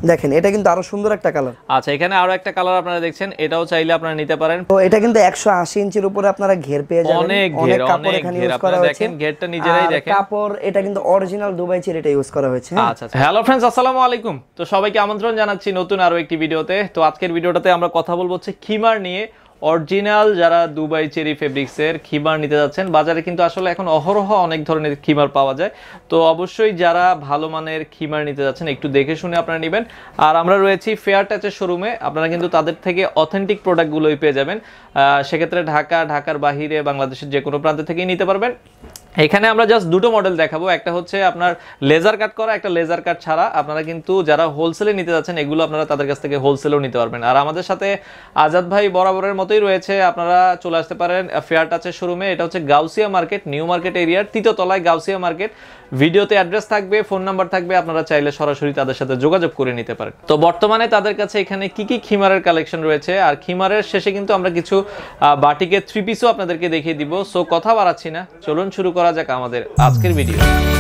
দেখেন এটা কিন্তু আরো সুন্দর একটা কালার। আচ্ছা, এখানে আরো একটা কালার আপনারা দেখছেন, এটাও চাইলে আপনারা নিতে পারেন। তো এটা কিন্তু 180 ইঞ্চির উপরে আপনারা ঘের পেয়ে যাবেন। অনেক কাপড় এখানে ইউজ করা হয়েছে। দেখেন ঘেরটা নিজেরাই দেখেন। কাপড় এটা কিন্তু অরিজিনাল দুবাই চেরিটা ইউজ করা হয়েছে। আচ্ছা, হ্যালো फ्रेंड्स, আসসালামু আলাইকুম। তো সবাইকে আমন্ত্রণ জানাচ্ছি নতুন আরো একটি ভিডিওতে। তো আজকের ভিডিওটাতে আমরা কথা বলবো হচ্ছে খিমার নিয়ে। অরিজিনাল যারা দুবাই চেরি ফেব্রিক্সের খিমার নিতে যাচ্ছেন, বাজারে কিন্তু আসলে এখন অহরহ অনেক ধরনের খিমার পাওয়া যায়। তো অবশ্যই যারা ভালো মানের খিমার নিতে যাচ্ছেন একটু দেখে শুনে আপনারা নেবেন। আর আমরা রয়েছি ফেয়ার টাচের শোরুমে, আপনারা কিন্তু তাদের থেকে অথেন্টিক প্রোডাক্টগুলোই পেয়ে যাবেন। সেক্ষেত্রে ঢাকার বাহিরে বাংলাদেশের যে কোনো প্রান্ত থেকেই নিতে পারবেন। এখানে আমরা জাস্ট দুটো মডেল দেখাবো, একটা হচ্ছে আপনার লেজার কাট করা, একটা লেজার কাট ছাড়া। আপনারা কিন্তু যারা হোলসেলে নিতে যাচ্ছেন এগুলো আপনারা তাদের কাছ থেকে হোলসেলেও নিতে পারবেন। আর আমাদের সাথে আজাদ ভাই বরাবরের মতোই রয়েছে, আপনারা চলে আসতে পারেন ফেয়ার টাচের শোরুমে। এটা হচ্ছে গাউসিয়া মার্কেট, নিউ মার্কেট এরিয়ার 3য় তলায় গাউসিয়া মার্কেট। ভিডিওতে অ্যাড্রেস থাকবে, ফোন নাম্বার থাকবে, আপনারা চাইলে সরাসরি তাদের সাথে যোগাযোগ করে নিতে পারেন। তো বর্তমানে তাদের কাছে এখানে কি কি খিমারের কালেকশন রয়েছে, আর খিমারের শেষে কিন্তু আমরা কিছু বাটিকের 3 পিসও আপনাদেরকে দেখিয়ে দিব। সো কথা বাড়াচ্ছি না, চলুন শুরু করা যাক আমাদের আজকের ভিডিও।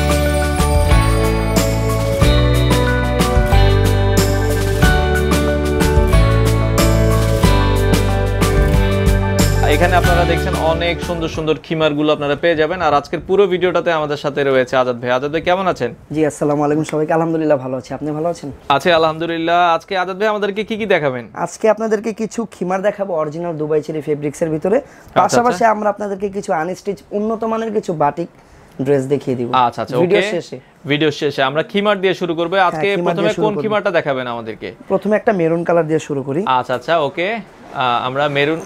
এখানে আপনারা দেখছেন অনেক সুন্দর সুন্দর খিমারগুলো আপনারা পেয়ে যাবেন। আর আজকের পুরো ভিডিওটাতে আমাদের সাথে রয়েছে আজাদ ভাই। আজাদ ভাই কেমন আছেন? জি আসসালামু আলাইকুম সবাইকে। আলহামদুলিল্লাহ ভালো আছি, আপনি ভালো আছেন? আছি আলহামদুলিল্লাহ। আজকে আজাদ ভাই আমাদেরকে কি কি দেখাবেন? আজকে আপনাদেরকে কিছু খিমার দেখাবো অরিজিনাল দুবাই চেরি ফেব্রিক্সের ভিতরে। পাশাপাশি আমরা আপনাদেরকে কিছু আনস্টিচ উন্নত মানের কিছু বাটিক ড্রেস দেখিয়ে দিব। আচ্ছা, ভিডিও শেষে আমরা খিমার দিয়ে শুরু করব। আজকে প্রথমে কোন খিমারটা দেখাবেন আমাদেরকে? প্রথমে একটা মেরুন কালার দিয়ে শুরু করি। আচ্ছা, ওকে। আমরা মেরুন,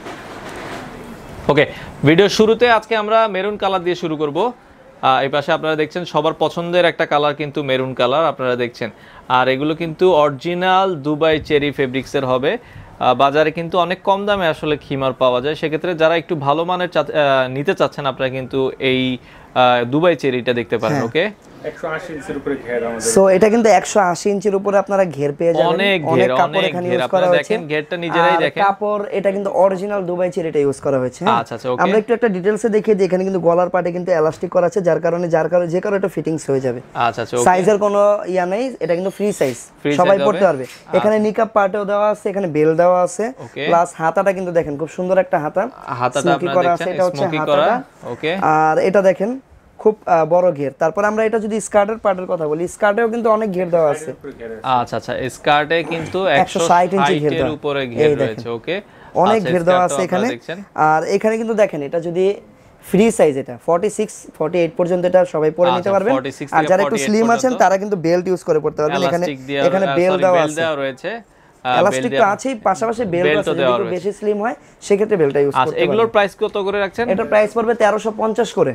ওকে। ভিডিও শুরুতে আজকে আমরা মেরুন কালার দিয়ে শুরু করব। এই পাশে আপনারা দেখছেন সবার পছন্দের একটা কালার কিন্তু মেরুন কালার আপনারা দেখছেন। আর এগুলো কিন্তু অরিজিনাল দুবাই চেরি ফেব্রিক্সের হবে। বাজারে কিন্তু অনেক কম দামে আসলে খিমার পাওয়া যায়। সেক্ষেত্রে যারা একটু ভালো মানের নিতে চাচ্ছেন আপনারা কিন্তু এই দুবাই চেরিটা দেখতে পারেন। ওকে, 180 ইঞ্চির উপরে ঘের আমাদের। সো এটা কিন্তু 180 ইঞ্চির উপরে আপনারা ঘের পেয়ে যাবেন। অনেক কাপড় এখানে ইউজ করা হয়েছে। দেখেন ঘেরটা নিজেরাই দেখেন। কাপড় এটা কিন্তু অরিজিনাল দুবাই চেরিটা ইউজ করা হয়েছে। আচ্ছা, ওকে। আমরা একটু একটা ডিটেইলসে দেখিয়ে দিই। এখানে কিন্তু গলার পাটে কিন্তু এলাস্টিক করা আছে, যার কারণে যে কারো এটা ফিটিংস হয়ে যাবে। আচ্ছা, ওকে। সাইজের কোনো ইয়া নেই, এটা কিন্তু ফ্রি সাইজ, সবাই পড়তে পারবে। এখানে নিকাব পার্টেও দেওয়া আছে, এখানে বেল দেওয়া আছে, প্লাস হাতাটা কিন্তু দেখেন খুব সুন্দর একটা হাতাটা আপনারা দেখছেন, এটা হচ্ছে হাতাটা। ওকে। আর এটা দেখেন খুব বড় ঘের। তারপর আমরা এটা যদি স্কার্টের পার্টের কথা বলি, স্কার্টেও কিন্তু অনেক ঘের দেওয়া আছে। আচ্ছা, স্কার্টে কিন্তু 160 ইঞ্চি ঘের উপরে ঘের রয়েছে। ওকে, অনেক ঘের দেওয়া আছে এখানে। আর এখানে কিন্তু দেখেন এটা যদি ফ্রি সাইজ, এটা 46 48 পর্যন্ত এটা সবাই পরে নিতে পারবেন। আর যারা একটু স্লিম আছেন তারা কিন্তু বেল্ট ইউজ করে পড়তে পারবেন। এখানে বেল দেওয়া আছে, এলাস্টিক তো আছেই, পাশাপাশি বেল্ট আছে। যদি বেশি স্লিম হয় সেক্ষেত্রে বেল্টটা ইউজ করতে পারবেন। এগুলোর প্রাইস কত করে রাখছেন? এটা প্রাইস পড়বে 1350 করে।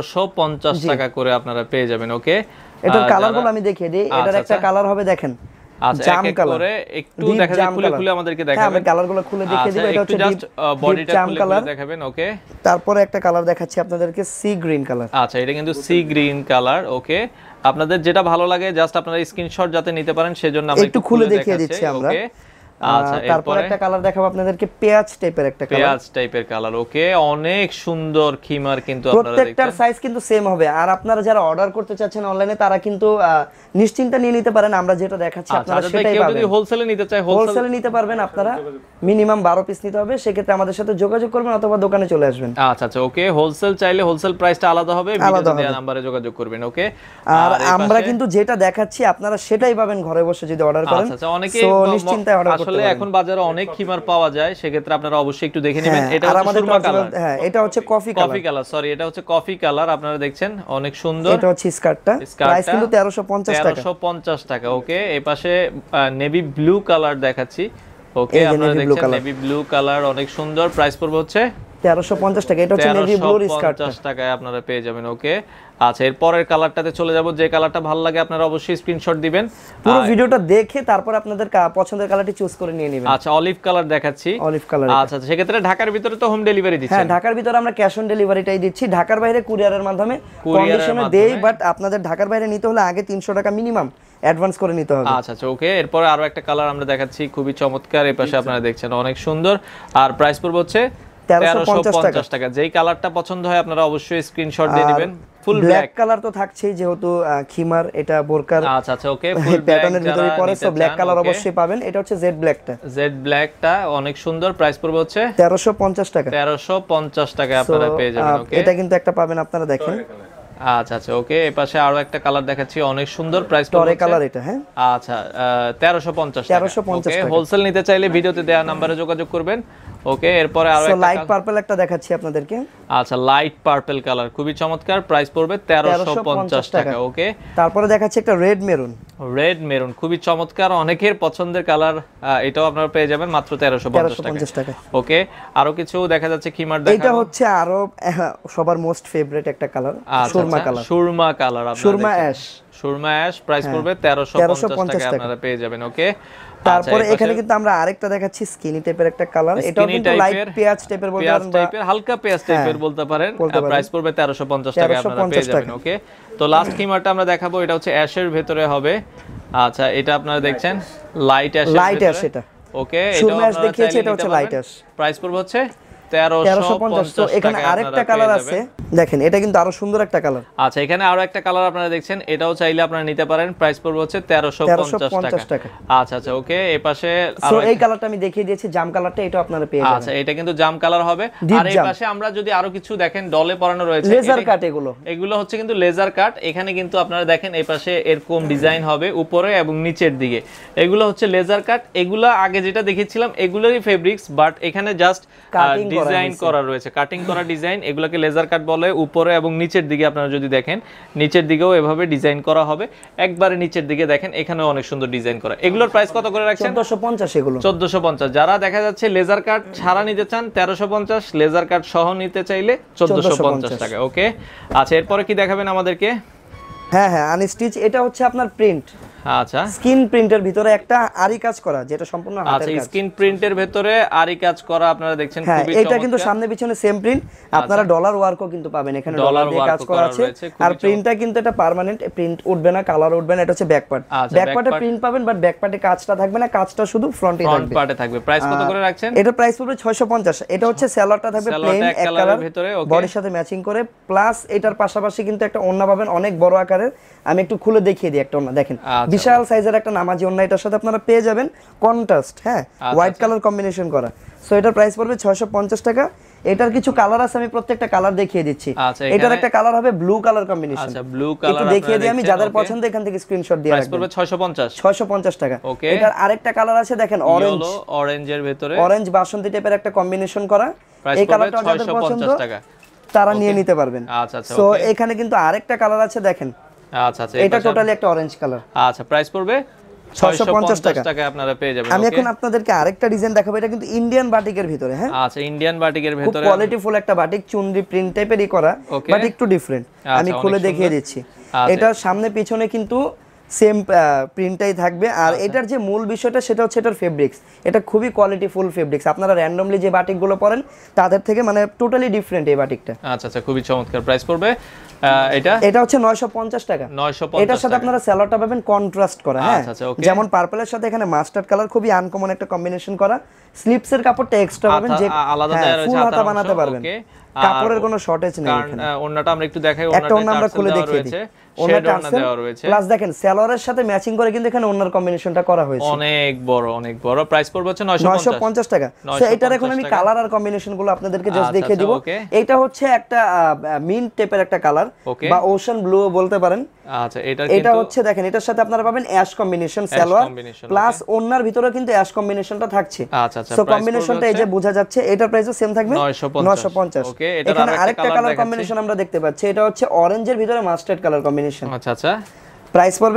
1350 টাকা করে আপনারা পেয়ে যাবেন। ওকে, এটা কালারগুলো আমি দেখিয়ে দিই। এটার একটা কালার হবে দেখেন জাম কালার। একটু দেখা যায় খুলে আমাদেরকে দেখাবেন। হ্যাঁ, আমি কালারগুলো খুলে দেখিয়ে দিব। এটা হচ্ছে জাস্ট বডিটা খুলে দেখাবেন। ওকে, তারপরে একটা কালার দেখাচ্ছি আপনাদেরকে, সি গ্রিন কালার। আচ্ছা, এটা কিন্তু সি গ্রিন কালার। ওকে, আপনাদের যেটা ভালো লাগে জাস্ট আপনারা স্ক্রিনশট যাতে নিতে পারেন সেজন্য আমরা একটু খুলে দেখিয়ে দিচ্ছি আমরা। আচ্ছা, তারপর একটা কালার দেখাবো আপনাদেরকে, পেঁয়াজ টাইপের একটা কালার। পেঁয়াজ টাইপের কালার। ওকে, অনেক সুন্দর খিমার কিন্তু আপনারা দেখছেন। প্রত্যেকটার সাইজ কিন্তু সেম হবে। আর আপনারা যারা অর্ডার করতে চাচ্ছেন অনলাইনে তারা কিন্তু নিশ্চিন্তে নিয়ে নিতে পারেন। আমরা যেটা দেখাচ্ছি আপনারা সেটাই পাবেন। যদি হোলসেলে নিতে চায় হোলসেলে নিতে পারবেন। আপনারা মিনিমাম 12 পিস নিতে হবে। সেক্ষেত্রে আমাদের সাথে যোগাযোগ করবেন অথবা দোকানে চলে আসবেন। আচ্ছা, ওকে। হোলসেল চাইলে হোলসেল প্রাইসটা আলাদা হবে, ভিডিওতে দেওয়া নম্বরে যোগাযোগ করবেন। ওকে, আর আমরা কিন্তু যেটা দেখাচ্ছি আপনারা সেটাই পাবেন ঘরে বসে যদি অর্ডার করেন। আচ্ছা, অনেকে নিশ্চিন্তে অর্ডার করতে পারেন। আসলে এখন বাজারে অনেক খিমার পাওয়া যায়, সেক্ষেত্রে আপনারা অবশ্যই একটু দেখে নেবেন। এটা হচ্ছে সুরমা কালার। হ্যাঁ, এটা হচ্ছে কফি কালার। সরি, এটা হচ্ছে কফি কালার। আপনারা দেখছেন অনেক সুন্দর। এটা হচ্ছে স্কার্টটা, প্রাইস কিন্তু 1350 টাকা। ওকে, এই পাশে নেভি ব্লু কালার দেখাচ্ছি। ওকে, আপনারা দেখছেন নেভি ব্লু কালার অনেক সুন্দর। প্রাইস পড়বে হচ্ছে 1350 টাকা। এটা হচ্ছে নেভি ব্লুর স্কার্ট, 1350 টাকায় আপনারা পেয়ে যাবেন। ওকে, আচ্ছা, এর পরের কালারটাতে চলে যাব। যে কালারটা ভালো লাগে আপনারা অবশ্যই স্ক্রিনশট দিবেন। পুরো ভিডিওটা দেখে তারপর আপনাদের পছন্দের কালারটি চুজ করে নিয়ে নেবেন। আচ্ছা, অলিভ কালার দেখাচ্ছি। Olive colour. আচ্ছা, সেক্ষেত্রে ঢাকার ভিতরে তো হোম ডেলিভারি দিচ্ছেন? হ্যাঁ, ঢাকার ভিতরে আমরা ক্যাশ অন ডেলিভারিটাই দিচ্ছি। ঢাকার বাইরে কুরিয়ারের মাধ্যমে কন্ডিশনে দেই, বাট আপনাদের ঢাকার বাইরে নিতে হলে আগে 300 টাকা মিনিমাম অ্যাডভান্স করে নিতে হবে। আচ্ছা, ওকে। এরপর আরো একটা কালার আমরা দেখাচ্ছি, খুবই চমৎকার। এই পাশে আপনারা দেখছেন অনেক সুন্দর। আর প্রাইস পড়বে হচ্ছে 1350 টাকা। যেই কালারটা পছন্দ হয় আপনারা অবশ্যই স্ক্রিনশট দিয়ে নেবেন। ফুল ব্ল্যাক কালার তো থাকছেই, যেহেতু খিমার এটা বোরকার আচ্ছা ওকে, ফুল প্যাটার্নের ভিতরে পড়ে, সো ব্ল্যাক কালার অবশ্যই পাবেন। এটা হচ্ছে জেড ব্ল্যাকটা। জেড ব্ল্যাকটা অনেক সুন্দর, প্রাইস পড়বে হচ্ছে 1350 টাকা। 1350 টাকা আপনারা পেয়ে যাবেন। ওকে, এটা কিন্তু একটা পাবেন, আপনারা দেখেন। আচ্ছা ওকে, এই পাশে আরো একটা কালার দেখাচ্ছি, অনেক সুন্দর, প্রাইস টরে কালার এটা। হ্যাঁ, আচ্ছা 1350 টাকা। ওকে, হোলসেল নিতে চাইলে ভিডিওতে দেওয়া নম্বরে যোগাযোগ করবেন। ওকে, এরপরে আরো একটা লাইট পার্পল একটা দেখাচ্ছি আপনাদেরকে। আচ্ছা, লাইট পার্পল কালার খুবই চমৎকার, প্রাইস পড়বে 1350 টাকা। ওকে, তারপরে দেখাচ্ছি একটা রেড মেরুন খুবই চমৎকার, অনেকের পছন্দের কালার। এটাও আপনারা পেয়ে যাবেন মাত্র 1350 টাকা। ওকে, আরো কিছু দেখা যাচ্ছে খিমার দেখাবো। এটা হচ্ছে আরো সবার মোস্ট ফেভারিট একটা কালার, সুরমা কালার, সুরমা অ্যাশ, প্রাইস পড়বে 1350 টাকা আপনারা পেয়ে যাবেন। ওকে, তারপরে এখানে কিন্তু আমরা আরেকটা দেখাচ্ছি স্কিনি টাইপের একটা কালার, এটাও কিন্তু লাইট পেঁয়াজ টাইপের বলতে পারেন, হালকা পেঁয়াজ টাইপের বলতে পারেন। প্রাইস পড়বে 1350 টাকা আপনারা পেয়ে যাবেন। ওকে, তো লাস্ট খিমারটা আমরা দেখাবো, এটা হচ্ছে অ্যাশের ভেতরে হবে। আচ্ছা, এটা আপনারা দেখছেন লাইট অ্যাশ এটা। ওকে, সুরমা অ্যাশ দেখিয়েছি, এটা হচ্ছে লাইট অ্যাশ, প্রাইস পড়বে হচ্ছে 1350 টাকা। এখানে আরেকটা কালার আছে, দেখেন এটা কিন্তু আরো সুন্দর একটা কালার। আচ্ছা, এখানে আরো একটা কালার আপনারা দেখছেন, এটাও চাইলে আপনারা নিতে পারেন, প্রাইস পড়বে হচ্ছে 1350 টাকা। আচ্ছা ওকে, এই পাশে সো এই কালারটা আমি দেখিয়ে দিয়েছি, জাম কালারটা, এটা আপনারা পেয়ে যাবেন। আচ্ছা, এটা কিন্তু জাম কালার হবে। আর এই পাশে আমরা যদি আরো কিছু দেখেন, ডলে পরানো রয়েছে লেজার কাট, এগুলো হচ্ছে কিন্তু লেজার কাট। এখানে কিন্তু আপনারা দেখেন এই পাশে এরকম ডিজাইন হবে উপরে এবং নিচের দিকে, এগুলো হচ্ছে লেজার কাট। এগুলো আগে যেটা দেখেছিলাম এগুলোরই ফেব্রিক্স, বাট এখানে জাস্ট ডিজাইন করা রয়েছে, কাটিং করা ডিজাইন, এগুলোকে লেজার কাট বলে। উপরে এবং নিচের দিকে আপনারা যদি দেখেন, নিচের দিকেও এভাবে ডিজাইন করা হবে, একবারে নিচের দিকে দেখেন, এখানেও অনেক সুন্দর ডিজাইন করা। এগুলোর প্রাইস কত করে রাখছেন? 1450। এগুলো 1450। যারা দেখা যাচ্ছে লেজার কাট ছাড়া নিতে চান 1350, লেজার কাট সহ নিতে চাইলে 1450 টাকা। ওকে, আচ্ছা এরপরে কি দেখাবেন আমাদেরকে? হ্যাঁ আনস্টিচ, এটা হচ্ছে আপনার প্রিন্ট। আচ্ছা, স্কিন প্রিন্টের ভিতরে একটা আরি কাজ করা, যেটা সম্পূর্ণ হাতের কাজ। আচ্ছা, স্কিন প্রিন্টের ভিতরে আরি কাজ করা আপনারা দেখছেন, খুবই চমৎকার। এটা কিন্তু সামনে পিছনে সেম প্রিন্ট, আপনারা ডলার ওয়ার্কও কিন্তু পাবেন, এখানে ডলার দিয়ে কাজ করা আছে। আর প্রিন্টটা কিন্তু এটা পার্মানেন্ট, প্রিন্ট উঠবে না, কালার উঠবে না। এটা হচ্ছে ব্যাক পার্ট, ব্যাক পার্টে প্রিন্ট পাবেন, বাট ব্যাক পার্টে কাজটা থাকবে না, কাজটা শুধু ফ্রন্টে থাকবে, ফ্রন্ট পার্টে থাকবে। প্রাইস কত করে রাখছেন? এটা প্রাইস পড়বে 650। এটা হচ্ছে সালোয়ারটা থাকবে প্লেন এক কালার ভিতরে, বডির সাথে ম্যাচিং করে, প্লাস এটার পাশাপাশি কিন্তু একটা ওড়না পাবেন অনেক বড় আকারের। আমি একটু খুলে দেখিয়ে দিই একটা ওড়না, দেখেন বিশাল সাইজের একটা নামাজি ওড়না, এটার সাথে আপনারা পেয়ে যাবেন কন্ট্রাস্ট, হোয়াইট কালার কম্বিনেশন করা। সো এটার প্রাইস পড়বে 650 টাকা। এটার কিছু কালার আছে, আমি প্রত্যেকটা কালার দেখিয়ে দিচ্ছি। এটার একটা কালার হবে ব্লু কালার কম্বিনেশন। আচ্ছা, ব্লু কালার একটু দেখিয়ে দিই আমি, যাদের পছন্দ এখান থেকে স্ক্রিনশট দিয়ে রাখবেন। প্রাইস পড়বে 650 টাকা। এটার আরেকটা কালার আছে, দেখেন অরেঞ্জের ভিতরে, অরেঞ্জ বাসন্তী টাইপের একটা কম্বিনেশন করা। এই কালারটা যাদের পছন্দ তারা নিয়ে নিতে পারবেন। সো এখানে কিন্তু আরেকটা কালার আছে, দেখেন। আচ্ছা, এটা টোটালি একটা অরেঞ্জ কালার। আচ্ছা, প্রাইস পড়বে 650 টাকা আপনারা পেয়ে যাবেন। আমি এখন আপনাদেরকে আরেকটা ডিজাইন দেখাবো, এটা কিন্তু ইন্ডিয়ান বাটিকের ভিতরে। আচ্ছা, ইন্ডিয়ান বাটিকের ভিতরে খুব কোয়ালিটিফুল একটা বাটিক, চুনরি প্রিন্ট টাইপেরই করা, বাট একটু ডিফারেন্ট। আমি খুলে দেখিয়ে দিচ্ছি। এটা সামনে পিছনে কিন্তু সেম প্রিন্টটাই থাকবে। আর এটার যে মূল বিষয়টা সেটা হচ্ছে এটার ফেব্রিক্স। এটা খুবই কোয়ালিটিফুল ফেব্রিক্স, আপনারা র্যান্ডমলি যে বাটিকগুলো পরেন তাদের থেকে মানে টোটালি ডিফারেন্ট এই বাটিকটা। আচ্ছা, খুবই চমৎকার। প্রাইস পড়বে এটা হচ্ছে 950 টাকা। এটার সাথে আপনারা সালোয়ারটা পাবেন কন্ট্রাস্ট করা, যেমন পার্পলের সাথে এখানে মাস্টার্ড কালার, খুবই আনকমন একটা কম্বিনেশন করা। স্লিপসের কাপড়টা এক্সট্রা পাবেন, যে আলাদা দেয়া রয়েছে, ফুল হাতা বানাতে পারবেন, কাপড়ের কোনো শর্টেজ নেই এখানে। ওন্নাটা আমরা একটু দেখাই, একটা ওন্না আমরা খুলে দেখিয়ে দিই। ওন্না দেওয়া রয়েছে, প্লাস দেখেন সালোয়ারের সাথে ম্যাচিং করে কিন্তু এখানে ওন্নার কম্বিনেশনটা করা হয়েছে, অনেক বড়। প্রাইস পড়বে হচ্ছে 950 টাকা। সো এটার এখন আমি কালার আর কম্বিনেশনগুলো আপনাদেরকে জাস্ট দেখিয়ে দিব। এটা হচ্ছে একটা মিন্ট টাইপের একটা কালার, বা ওশান ব্লু বলতে পারেন। আচ্ছা, এটা হচ্ছে দেখেন, এটার সাথে আপনারা পাবেন অ্যাশ কম্বিনেশন সালোয়ার, প্লাস ওন্নার ভিতরে কিন্তু অ্যাশ কম্বিনেশনটা থাকছে। সো কম্বিনেশনটা এই যে বোঝা যাচ্ছে, এটার প্রাইসও সেম থাকবে 950। এখানে আরেকটা কালার কম্বিনেশন আমরা দেখতে পাচ্ছি, এটা হচ্ছে অরেঞ্জের ভিতরে মাস্টার্ড কালার কম্বিনেশন। আচ্ছা, প্রাইস পড়বে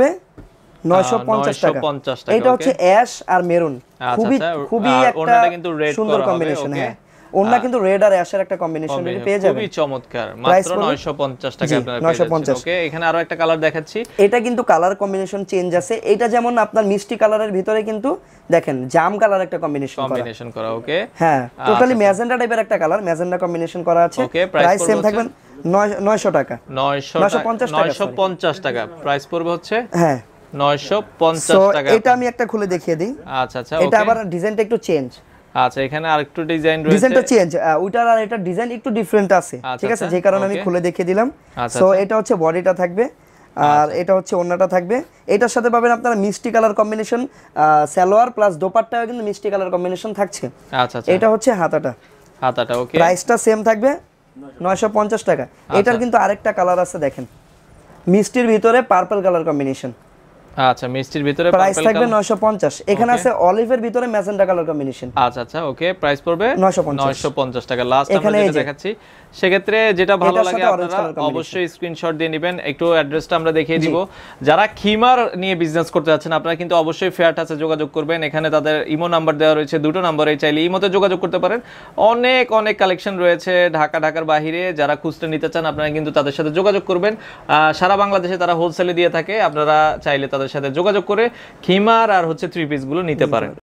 950 টাকা। এটা হচ্ছে অ্যাশ আর মেরুন, খুবই একটা সুন্দর কম্বিনেশন। ওন্না কিন্তু রেড আর অ্যাশের একটা কম্বিনেশন পেয়ে যাবেন, খুবই চমৎকার। মাত্র 950 টাকা আপনারা পেয়ে যাচ্ছেন। ওকে, এখানে আরো একটা কালার দেখাচ্ছি। এটা কিন্তু কালার কম্বিনেশন চেঞ্জ আছে। এটা যেমন আপনার মিষ্টি কালারের ভিতরে কিন্তু দেখেন জাম কালার একটা কম্বিনেশন করা। ওকে, টোটালি ম্যাজেন্ডা টাইপের একটা কালার, ম্যাজেন্ডা কম্বিনেশন করা আছে। প্রাইস সেম থাকবে 900 টাকা। 950 টাকা প্রাইস পড়বে হচ্ছে 950 টাকা। এটা আমি একটা খুলে দেখিয়ে দিই। আচ্ছা, এটা আবার ডিজাইনটা একটু চেঞ্জ। আচ্ছা এখানে আরেকটু ডিজাইন রয়েছে, ডিজাইনটা চেঞ্জ, ওইটার আর এটা ডিজাইন একটু ডিফারেন্ট আছে, ঠিক আছে, যে কারণে আমি খুলে দেখিয়ে দিলাম। সো এটা হচ্ছে বডিটা থাকবে, আর এটা হচ্ছে ওন্নাটা থাকবে। এটার সাথে পাবেন আপনারা মিষ্টি কালার কম্বিনেশন, সালোয়ার প্লাস দোপাট্টাও কিন্তু মিষ্টি কালার কম্বিনেশন থাকছে। আচ্ছা আচ্ছা, এটা হচ্ছে হাতাটা, ওকে, প্রাইসটা সেম থাকবে 950 টাকা। এটার কিন্তু আরেকটা কালার আছে, দেখেন মিষ্টির ভিতরে পার্পল কালার কম্বিনেশন। আচ্ছা মিষ্টির ভিতরে প্রাইস থাকবে 950। এখানে আছে অলিভের ভিতরে ম্যাজেন্টা কালার কম্বিনেশন। আচ্ছা আচ্ছা, ওকে, প্রাইস পড়বে 950 টাকা। লাস্ট আমরা যেটা দেখাচ্ছি, সেক্ষেত্রে যেটা ভালো লাগে আপনারা অবশ্যই স্ক্রিনশট দিয়ে নেবেন। একটু অ্যাড্রেসটা আমরা দেখিয়ে দিব। যারা খিমার নিয়ে বিজনেস করতে যাচ্ছেন আপনারা কিন্তু অবশ্যই ফেয়ার টাচে যোগাযোগ করবেন। এখানে তাদের ইমো নাম্বার দেওয়া রয়েছে, দুটো নম্বরে চাইলে ইমোতে যোগাযোগ করতে পারেন। অনেক অনেক কালেকশন রয়েছে ঢাকার বাইরে। যারা খুচরা নিতে চান আপনারা কিন্তু তাদের সাথে যোগাযোগ করবেন। সারা বাংলাদেশে তারা হোলসেলে দিয়ে থাকে, আপনারা চাইলে তাদের সাথে যোগাযোগ করে খিমার আর হচ্ছে থ্রি পিস গুলো নিতে পারেন।